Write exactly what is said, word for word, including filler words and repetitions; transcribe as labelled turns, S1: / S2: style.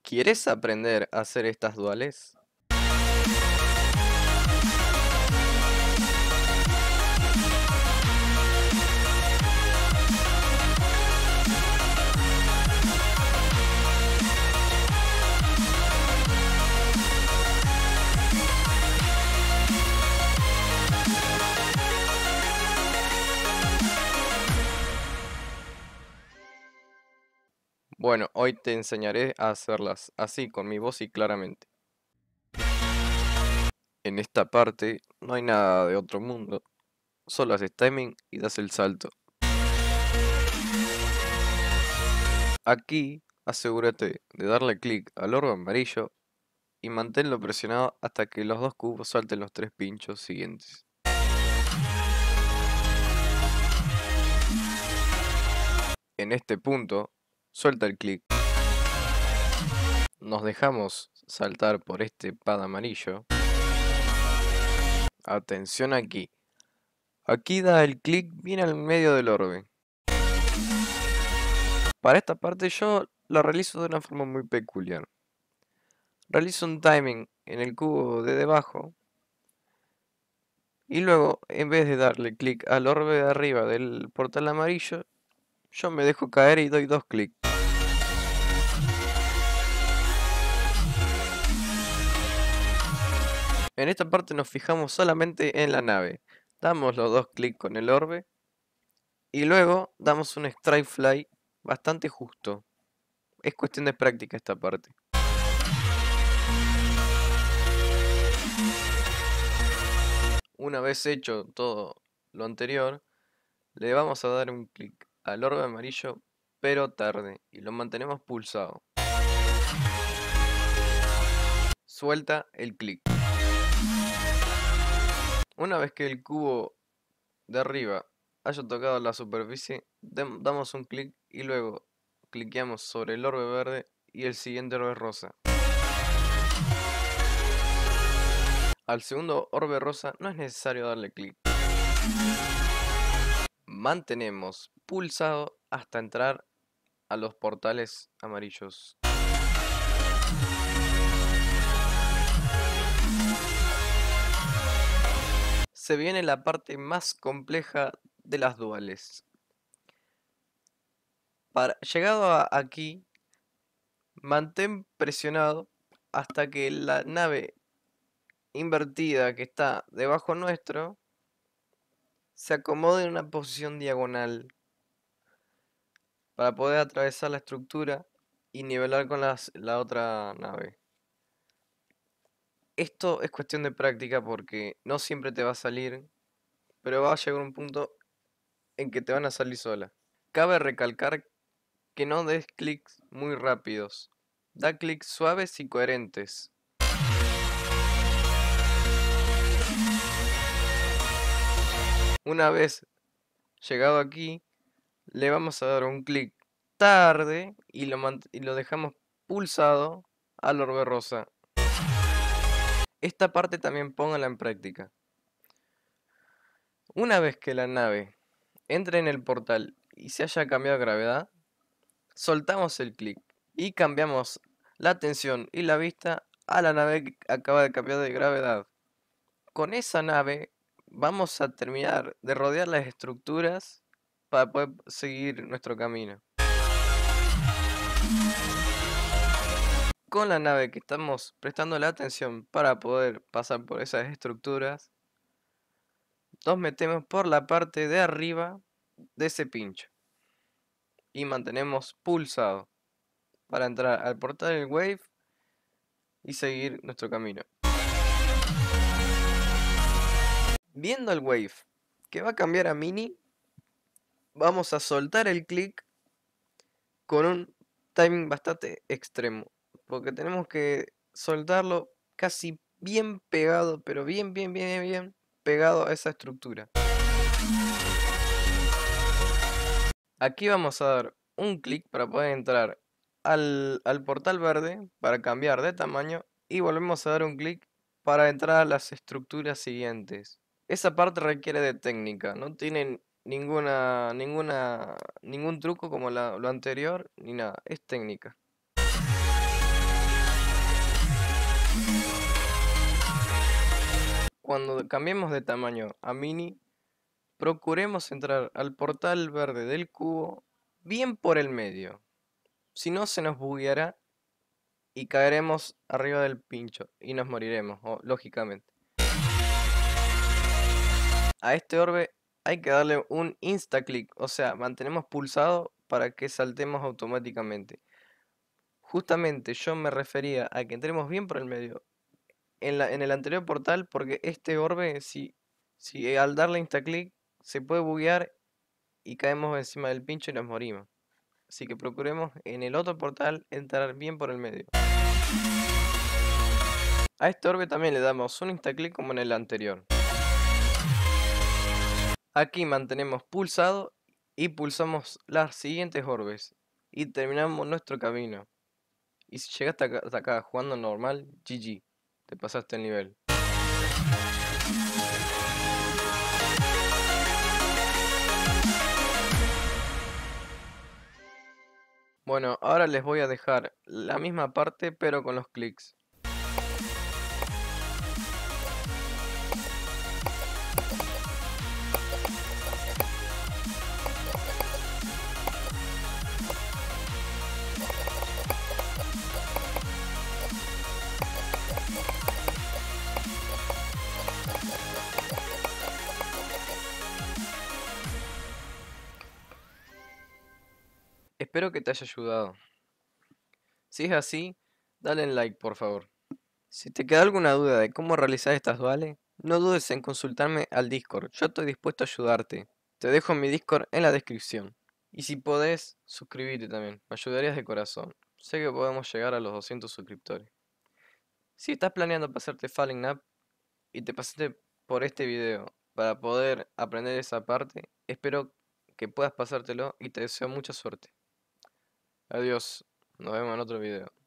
S1: ¿Quieres aprender a hacer estas duales? Bueno, hoy te enseñaré a hacerlas así, con mi voz y claramente. En esta parte no hay nada de otro mundo, solo haces timing y das el salto. Aquí, asegúrate de darle clic al orbe amarillo y manténlo presionado hasta que los dos cubos salten los tres pinchos siguientes. En este punto, suelta el clic. Nos dejamos saltar por este pad amarillo. Atención aquí. Aquí da el clic bien al medio del orbe. Para esta parte yo lo realizo de una forma muy peculiar. Realizo un timing en el cubo de debajo y luego, en vez de darle clic al orbe de arriba del portal amarillo, yo me dejo caer y doy dos clics. En esta parte nos fijamos solamente en la nave. Damos los dos clics con el orbe y luego damos un strike fly bastante justo. Es cuestión de práctica esta parte. Una vez hecho todo lo anterior, le vamos a dar un clic al orbe amarillo, pero tarde, y lo mantenemos pulsado. Suelta el clic. Una vez que el cubo de arriba haya tocado la superficie, damos un clic y luego cliqueamos sobre el orbe verde y el siguiente orbe rosa. Al segundo orbe rosa no es necesario darle clic. Mantenemos pulsado hasta entrar a los portales amarillos. Se viene la parte más compleja de las duales. Para, llegado a aquí, mantén presionado hasta que la nave invertida que está debajo nuestro se acomode en una posición diagonal para poder atravesar la estructura y nivelar con las, la otra nave. Esto es cuestión de práctica porque no siempre te va a salir, pero va a llegar un punto en que te van a salir sola. Cabe recalcar que no des clics muy rápidos. Da clics suaves y coherentes. Una vez llegado aquí, le vamos a dar un clic tarde y lo, y lo dejamos pulsado al orbe rosa. Esta parte también póngala en práctica. Una vez que la nave entre en el portal y se haya cambiado gravedad, soltamos el clic y cambiamos la atención y la vista a la nave que acaba de cambiar de gravedad. Con esa nave vamos a terminar de rodear las estructuras para poder seguir nuestro camino. Con la nave que estamos prestando la atención para poder pasar por esas estructuras, nos metemos por la parte de arriba de ese pincho y mantenemos pulsado para entrar al portal del Wave y seguir nuestro camino. Viendo el Wave que va a cambiar a Mini, vamos a soltar el clic con un timing bastante extremo, porque tenemos que soltarlo casi bien pegado, pero bien, bien, bien, bien pegado a esa estructura. Aquí vamos a dar un clic para poder entrar al, al portal verde para cambiar de tamaño y volvemos a dar un clic para entrar a las estructuras siguientes. Esa parte requiere de técnica, no tiene ninguna, ninguna, ningún truco como la, lo anterior ni nada, es técnica. cuando cambiemos de tamaño a mini, procuremos entrar al portal verde del cubo bien por el medio. Si no, se nos bugueará y caeremos arriba del pincho y nos moriremos, o- lógicamente. A este orbe hay que darle un insta-click, o sea, mantenemos pulsado para que saltemos automáticamente. Justamente yo me refería a que entremos bien por el medio en, la, en el anterior portal, porque este orbe, si, si al darle insta-click se puede buguear y caemos encima del pincho y nos morimos. Así que procuremos en el otro portal entrar bien por el medio. A este orbe también le damos un instaclick como en el anterior. Aquí mantenemos pulsado y pulsamos las siguientes orbes y terminamos nuestro camino. Y si llegaste acá, hasta acá jugando normal, G G, te pasaste el nivel. Bueno, ahora les voy a dejar la misma parte pero con los clics. Espero que te haya ayudado. Si es así, dale en like por favor. Si te queda alguna duda de cómo realizar estas duales, no dudes en consultarme al Discord, yo estoy dispuesto a ayudarte. Te dejo mi Discord en la descripción. Y si podés, suscríbete también, me ayudarías de corazón. Sé que podemos llegar a los doscientos suscriptores. Si estás planeando pasarte Falling Nap y te pasaste por este video para poder aprender esa parte, espero que puedas pasártelo y te deseo mucha suerte. Adiós, nos vemos en otro video.